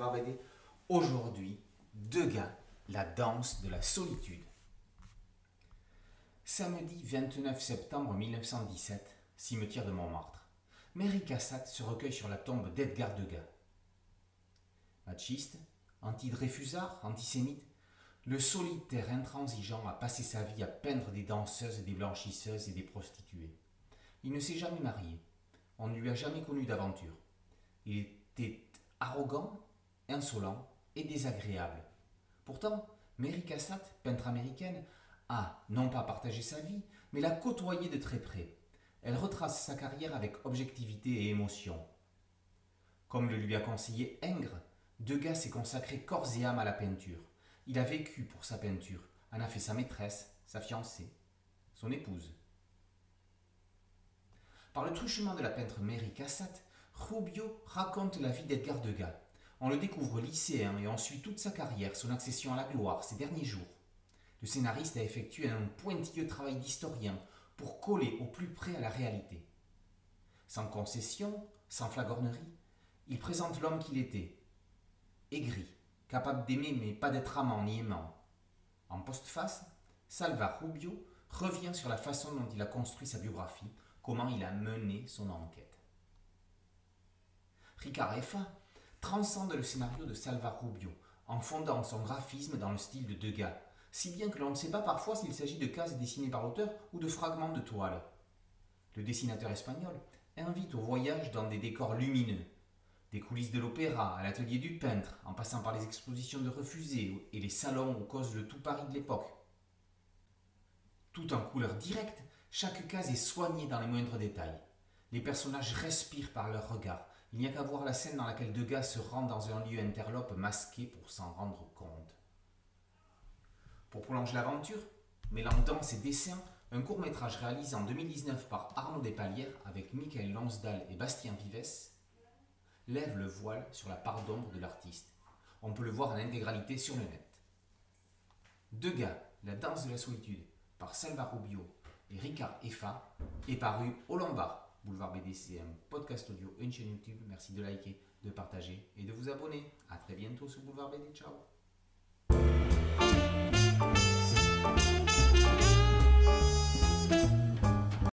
Boulevard BD. Aujourd'hui, Degas, la danse de la solitude. Samedi 29 septembre 1917, cimetière de Montmartre. Mary Cassatt se recueille sur la tombe d'Edgar Degas. Machiste, anti-dreyfusard, antisémite, le solitaire intransigeant a passé sa vie à peindre des danseuses, des blanchisseuses et des prostituées. Il ne s'est jamais marié. On ne lui a jamais connu d'aventure. Il était arrogant, insolent et désagréable. Pourtant, Mary Cassatt, peintre américaine, a non pas partagé sa vie, mais l'a côtoyé de très près. Elle retrace sa carrière avec objectivité et émotion. Comme le lui a conseillé Ingres, Degas s'est consacré corps et âme à la peinture. Il a vécu pour sa peinture, en a fait sa maîtresse, sa fiancée, son épouse. Par le truchement de la peintre Mary Cassatt, Rubio raconte la vie d'Edgar Degas. On le découvre lycéen et on suit toute sa carrière, son accession à la gloire, ses derniers jours. Le scénariste a effectué un pointilleux travail d'historien pour coller au plus près à la réalité. Sans concession, sans flagornerie, il présente l'homme qu'il était. Aigri, capable d'aimer mais pas d'être amant ni aimant. En postface, Salva Rubio revient sur la façon dont il a construit sa biographie, comment il a mené son enquête. Ricard Effa transcende le scénario de Salva Rubio en fondant son graphisme dans le style de Degas, si bien que l'on ne sait pas parfois s'il s'agit de cases dessinées par l'auteur ou de fragments de toile. Le dessinateur espagnol invite au voyage dans des décors lumineux, des coulisses de l'opéra à l'atelier du peintre, en passant par les expositions de refusés et les salons où cause le tout Paris de l'époque. Tout en couleur directe, chaque case est soignée dans les moindres détails. Les personnages respirent par leur regard. Il n'y a qu'à voir la scène dans laquelle Degas se rend dans un lieu interlope masqué pour s'en rendre compte. Pour prolonger l'aventure, mêlant danse et dessin, un court-métrage réalisé en 2019 par Arnaud Despalières avec Michael Lonsdal et Bastien Vives lève le voile sur la part d'ombre de l'artiste. On peut le voir en intégralité sur le net. Degas, la danse de la solitude, par Salva Rubio et Ricard Effa, est paru au Lombard. Boulevard BD, c'est un podcast audio et une chaîne YouTube. Merci de liker, de partager et de vous abonner. A très bientôt sur Boulevard BD. Ciao.